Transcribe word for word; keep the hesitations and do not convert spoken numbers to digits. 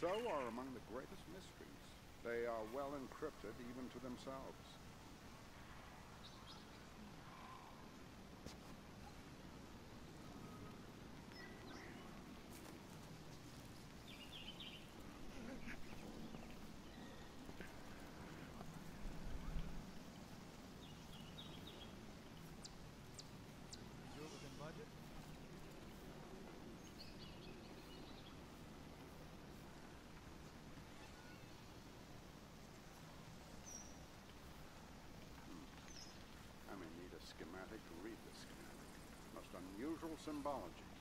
so are among the greatest mysteries. They are well encrypted even to themselves. Do it within budget? I may need a schematic to read the schematic. Most unusual symbology.